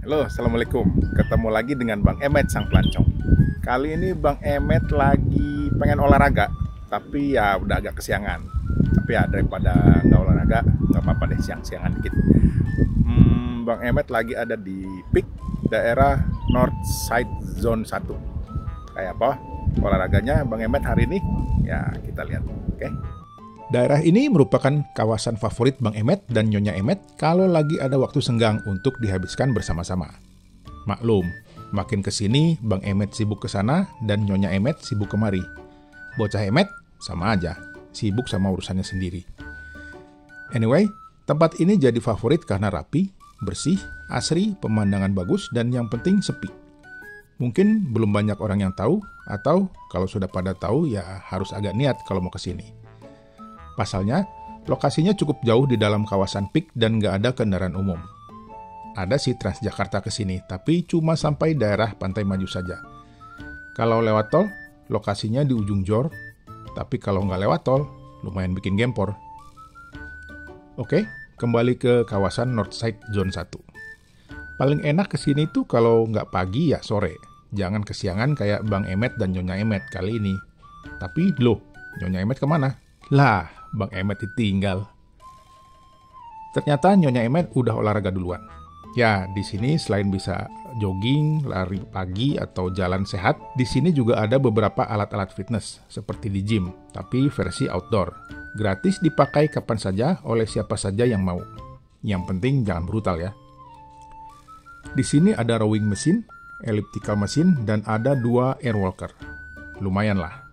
Halo, Assalamualaikum. Ketemu lagi dengan Bang Emet Sang Pelancong. Kali ini Bang Emet lagi pengen olahraga, tapi ya udah agak kesiangan. Tapi ya daripada nggak olahraga, nggak apa-apa deh siang-siangan dikit. Bang Emet lagi ada di Peak, daerah North Side Zone 1. Kayak apa olahraganya Bang Emet hari ini? Ya kita lihat, oke? Daerah ini merupakan kawasan favorit Bang Emet dan Nyonya Emet kalau lagi ada waktu senggang untuk dihabiskan bersama-sama. Maklum, makin kesini Bang Emet sibuk ke sana dan Nyonya Emet sibuk kemari. Bocah Emet sama aja, sibuk sama urusannya sendiri. Anyway, tempat ini jadi favorit karena rapi, bersih, asri, pemandangan bagus, dan yang penting sepi. Mungkin belum banyak orang yang tahu, atau kalau sudah pada tahu ya harus agak niat kalau mau kesini. Pasalnya, lokasinya cukup jauh di dalam kawasan Peak dan nggak ada kendaraan umum. Ada sih Transjakarta ke sini, tapi cuma sampai daerah Pantai Maju saja. Kalau lewat tol, lokasinya di ujung Jor, tapi kalau nggak lewat tol, lumayan bikin gempor. Oke, kembali ke kawasan Northside Zone 1. Paling enak ke sini tuh kalau nggak pagi ya sore. Jangan kesiangan kayak Bang Emet dan Nyonya Emet kali ini. Tapi loh, Nyonya Emet kemana? Lah, Bang Emet ditinggal. Ternyata Nyonya Emet udah olahraga duluan. Ya, di sini selain bisa jogging, lari pagi, atau jalan sehat, di sini juga ada beberapa alat-alat fitness, seperti di gym, tapi versi outdoor. Gratis dipakai kapan saja oleh siapa saja yang mau. Yang penting jangan brutal ya. Di sini ada rowing mesin, elliptical mesin, dan ada 2 air walker. Lumayan lah.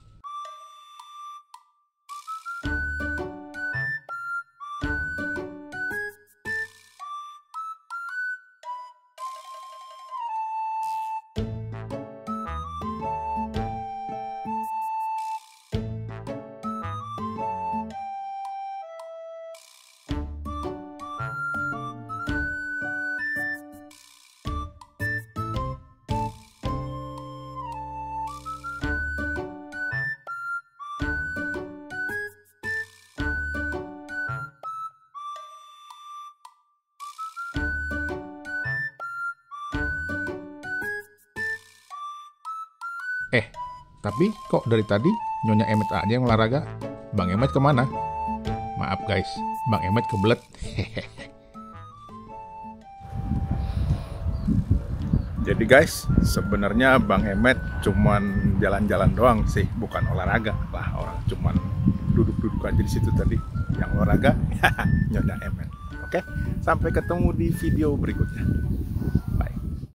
Tapi kok dari tadi Nyonya Emet aja yang olahraga? Bang Emet kemana? Maaf guys, Bang Emet kebelet. Jadi guys, sebenarnya Bang Emet cuman jalan-jalan doang sih, bukan olahraga. Lah orang cuman duduk-duduk aja di situ tadi. Yang olahraga, Nyonya Emet. Oke, sampai ketemu di video berikutnya.